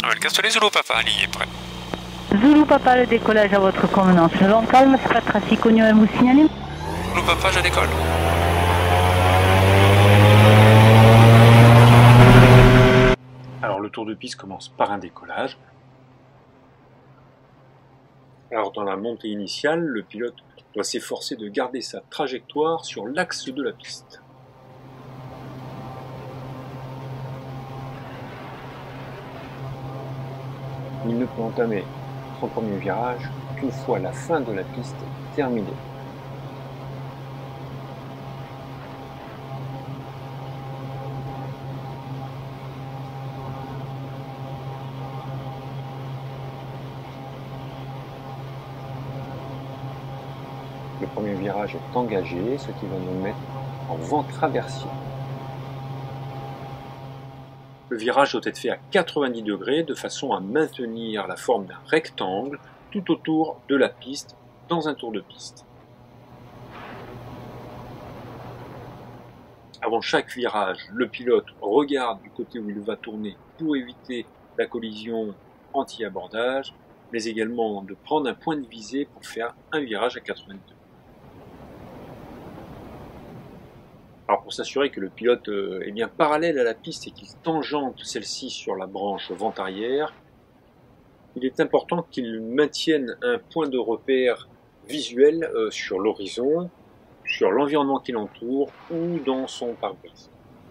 Le Castellet Zulu Papa, il est prêt. Zulu Papa, le décollage à votre convenance. Long calme, c'est pas trafic oignon à vous signaler. Zulu Papa, je décolle. Alors le tour de piste commence par un décollage. Alors dans la montée initiale, le pilote doit s'efforcer de garder sa trajectoire sur l'axe de la piste. Il ne peut entamer son premier virage qu'une fois la fin de la piste terminée. Le premier virage est engagé, ce qui va nous mettre en vent traversier. Le virage doit être fait à 90 degrés de façon à maintenir la forme d'un rectangle tout autour de la piste dans un tour de piste. Avant chaque virage, le pilote regarde du côté où il va tourner pour éviter la collision anti-abordage, mais également de prendre un point de visée pour faire un virage à 90 degrés. Alors pour s'assurer que le pilote est bien parallèle à la piste et qu'il tangente celle-ci sur la branche vent arrière, il est important qu'il maintienne un point de repère visuel sur l'horizon, sur l'environnement qui l'entoure ou dans son pare-brise.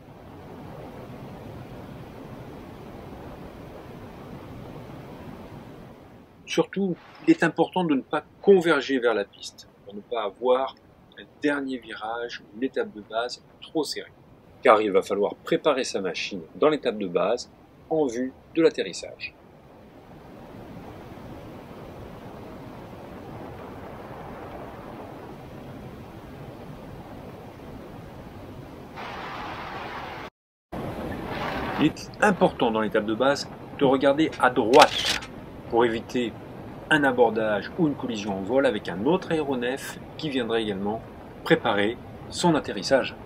Surtout, il est important de ne pas converger vers la piste pour ne pas avoir un dernier virage ou une étape de base trop serrée, car il va falloir préparer sa machine dans l'étape de base en vue de l'atterrissage. Il est important dans l'étape de base de regarder à droite pour éviter un abordage ou une collision en vol avec un autre aéronef qui viendrait également préparer son atterrissage.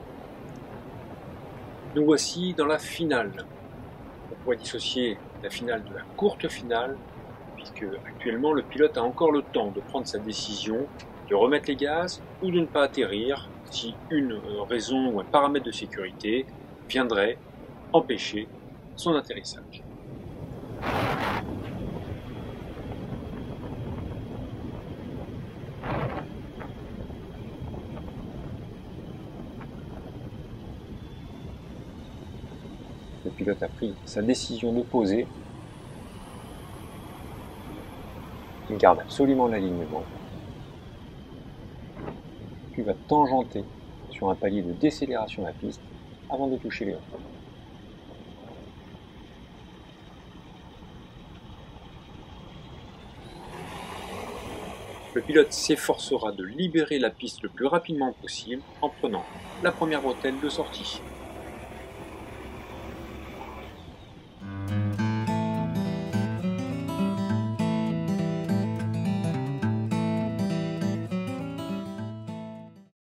Nous voici dans la finale. On pourrait dissocier la finale de la courte finale, puisque actuellement le pilote a encore le temps de prendre sa décision, de remettre les gaz ou de ne pas atterrir si une raison ou un paramètre de sécurité viendrait empêcher son atterrissage. Le pilote a pris sa décision de poser. Il garde absolument l'alignement. Puis va tangenter sur un palier de décélération à la piste avant de toucher les roues. Le pilote s'efforcera de libérer la piste le plus rapidement possible en prenant la première bretelle de sortie.